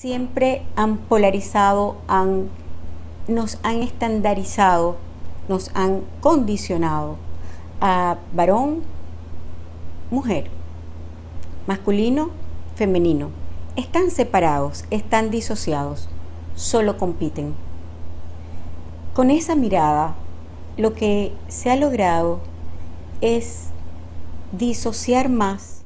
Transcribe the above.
siempre han polarizado, nos han estandarizado, nos han condicionado a varón, mujer, masculino, femenino. Están separados, están disociados, solo compiten. Con esa mirada, lo que se ha logrado es disociar más